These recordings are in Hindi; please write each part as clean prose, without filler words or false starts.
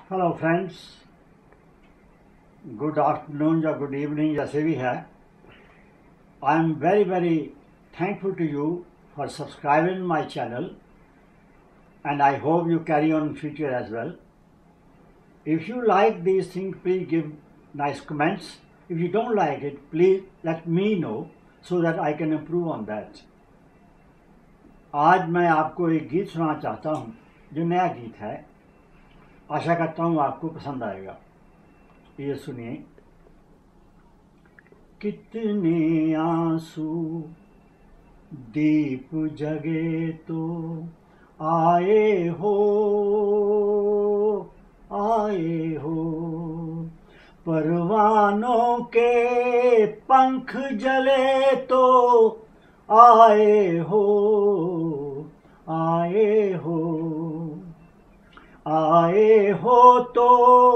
हेलो फ्रेंड्स, गुड आफ्टरनून या गुड इवनिंग जैसे भी है। I am very very thankful to you for subscribing my channel, and I hope you carry on in future as well. If you like these things, please give nice comments. If you don't like it, please let me know so that I can improve on that. आज मैं आपको एक गीत सुनाना चाहता हूँ जो नया गीत है। आशा करता हूँ आपको पसंद आएगा। ये सुनिए। कितने आंसू दीप जगे तो आए हो, आए हो, परवानों के पंख जले तो आए हो, आए हो, आए हो तो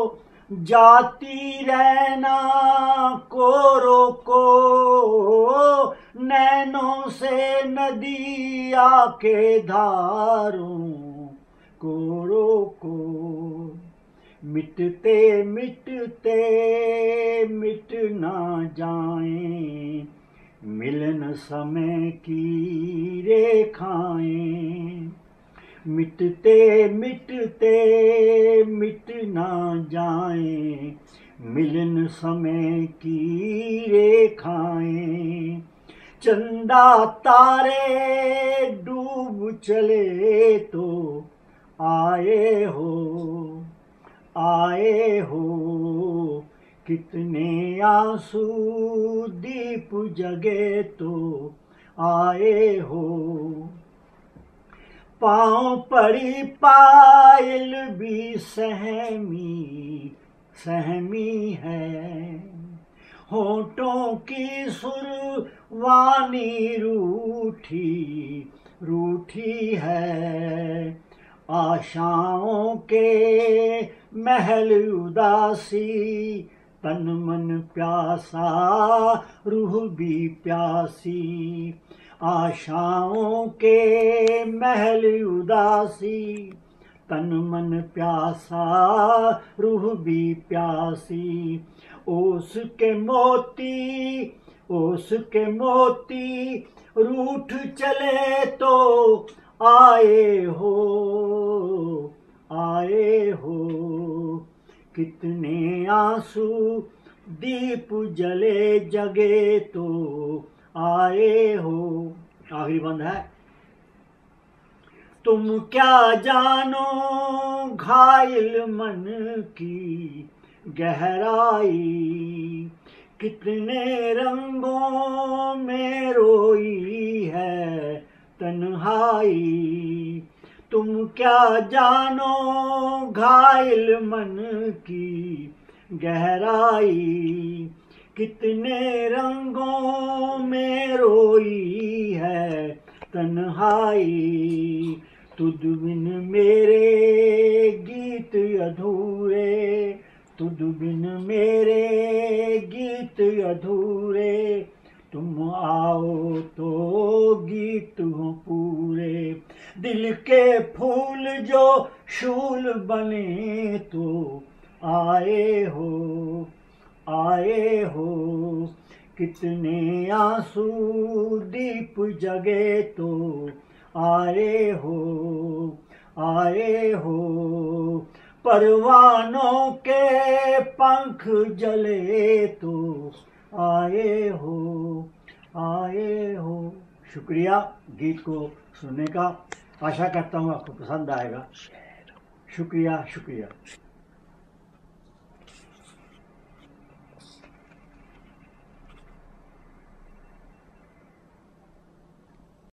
जाती रहना को रोको, नैनों से नदी आके धारों को रोको। मिटते मिटते मिट ना जाएं मिलन समय की रेखाएं, मिटते मिटते मिट ना जाएं मिलन समय की रेखाएं। चंदा तारे डूब चले तो आए हो, आए हो, कितने आंसू दीप जगे तो आए हो। पाँव पड़ी पायल भी सहमी सहमी है, होठों की सुरवानी रूठी रूठी है। आशाओं के महल उदासी, तन मन प्यासा रूह भी प्यासी। आशाओं के महल उदासी, तन मन प्यासा रूह भी प्यासी। ओस के मोती, ओस के मोती रूठ चले तो आए हो, आए हो, कितने आंसू दीप जले जगे तो आए हो। आखिरी बंद है। तुम क्या जानो घायल मन की गहराई, कितने रंगों में रोई है तन्हाई। तुम क्या जानो घायल मन की गहराई, कितने रंगों में रोई है तन्हाई। तुझ बिन मेरे गीत अधूरे, तुझ बिन मेरे गीत अधूरे। तुम आओ तो गीत हो पूरे। दिल के फूल जो शूल बने तो आए हो, आए हो, कितने आंसू दीप जगे तो आए हो, आए हो, परवानों के पंख जले तो आए हो, आए हो। शुक्रिया गीत को सुनने का। आशा करता हूँ आपको पसंद आएगा। शुक्रिया शुक्रिया।